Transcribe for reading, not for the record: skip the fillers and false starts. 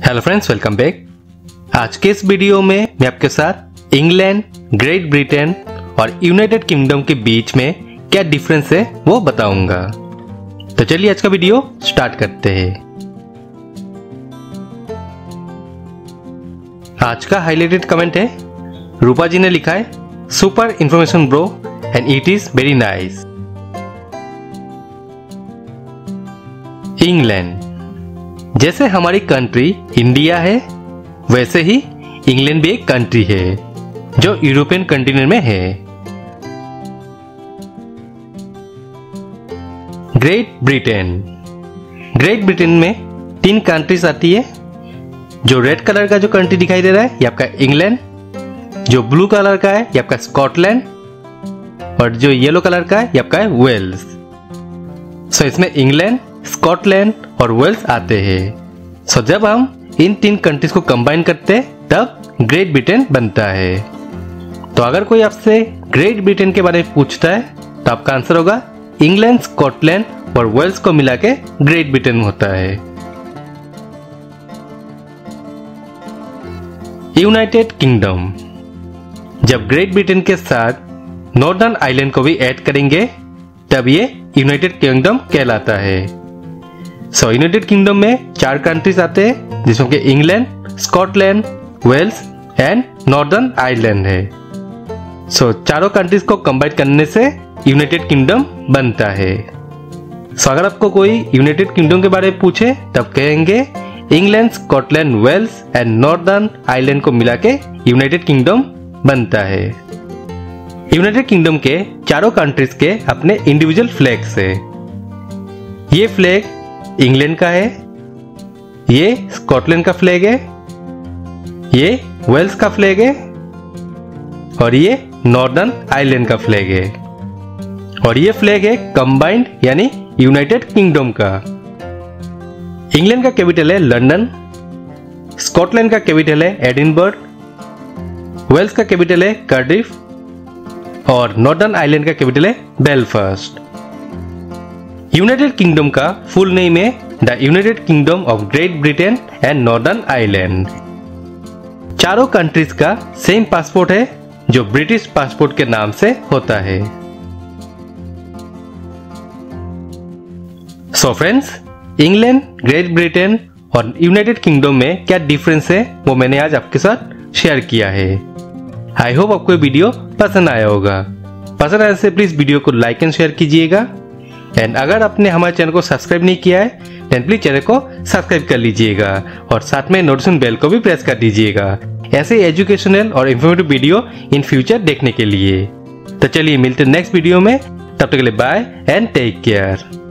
Hello friends, welcome back. आज के इस वीडियो में मैं आपके साथ इंग्लैंड, ग्रेट ब्रिटेन और यूनाइटेड किंगडम के बीच में क्या डिफरेंस है वो बताऊंगा। तो चलिए आज का वीडियो स्टार्ट करते हैं। आज का हाईलाइटेड कमेंट है, रूपा जी ने लिखा है, super information bro and it is very nice. England, जैसे हमारी कंट्री इंडिया है वैसे ही इंग्लैंड भी एक कंट्री है जो यूरोपियन कंटिनेंट में है। ग्रेट ब्रिटेन, ग्रेट ब्रिटेन में 3 कंट्रीज आती है। जो रेड कलर का जो कंट्री दिखाई दे रहा है ये आपका इंग्लैंड, जो ब्लू कलर का है ये आपका स्कॉटलैंड और जो येलो कलर का है ये आपका है वेल्स। सो इसमें इंग्लैंड, स्कॉटलैंड और वेल्स आते हैं। सो जब हम इन 3 कंट्रीज को कंबाइन करते हैं तब ग्रेट ब्रिटेन बनता है। तो अगर कोई आपसे ग्रेट ब्रिटेन के बारे में पूछता है तो आपका आंसर होगा इंग्लैंड, स्कॉटलैंड और वेल्स को मिला के ग्रेट ब्रिटेन होता है। यूनाइटेड किंगडम, जब ग्रेट ब्रिटेन के साथ नॉर्दर्न आइलैंड को भी ऐड करेंगे तब ये यूनाइटेड किंगडम कहलाता है। सो यूनाइटेड किंगडम में 4 कंट्रीज आते हैं जिसमें कि England, Scotland, Wales and Northern Ireland है। सो चारों कंट्रीज को कंबाइन करने से यूनाइटेड किंगडम बनता है। सो अगर आपको कोई यूनाइटेड किंगडम के बारे में पूछे तब कहेंगे England, Scotland, Wales and Northern Ireland को मिला के यूनाइटेड किंगडम बनता है। यूनाइटेड किंगडम के चारों कंट्रीज के अपने इंडिविजुअल फ्लैग्स है। ये फ्लैग इंग्लैंड का है, ये स्कॉटलैंड का फ्लैग है, ये वेल्स का फ्लैग है और ये नॉर्दर्न आयरलैंड का फ्लैग है। और ये फ्लैग है कंबाइंड यानी यूनाइटेड किंगडम का। इंग्लैंड का कैपिटल है लंदन, स्कॉटलैंड का कैपिटल है एडिनबर्ग, वेल्स का कैपिटल है कार्डिफ और नॉर्दर्न आयरलैंड का कैपिटल है बेलफास्ट। यूनाइटेड किंगडम का फुल नेम है the United Kingdom of Great Britain and Northern Ireland. चारों कंट्रीज का सेम पासपोर्ट है जो ब्रिटिश पासपोर्ट के नाम से होता है। So friends, England, Great Britain और यूनाइटेड किंगडम में क्या डिफरेंस है वो मैंने आज आपके साथ शेयर किया है। आई होप आपको ये वीडियो पसंद आया होगा। पसंद आने से प्लीज वीडियो को लाइक एंड शेयर कीजिएगा। एंड अगर आपने हमारे चैनल को सब्सक्राइब नहीं किया है देन प्लीज चैनल को सब्सक्राइब कर लीजिएगा और साथ में नोटिफिकेशन बेल को भी प्रेस कर दीजिएगा ऐसे एजुकेशनल और इंफॉर्मेटिव वीडियो इन फ्यूचर देखने के लिए। तो चलिए मिलते हैं नेक्स्ट वीडियो में, तब तक के लिए बाय एंड टेक केयर।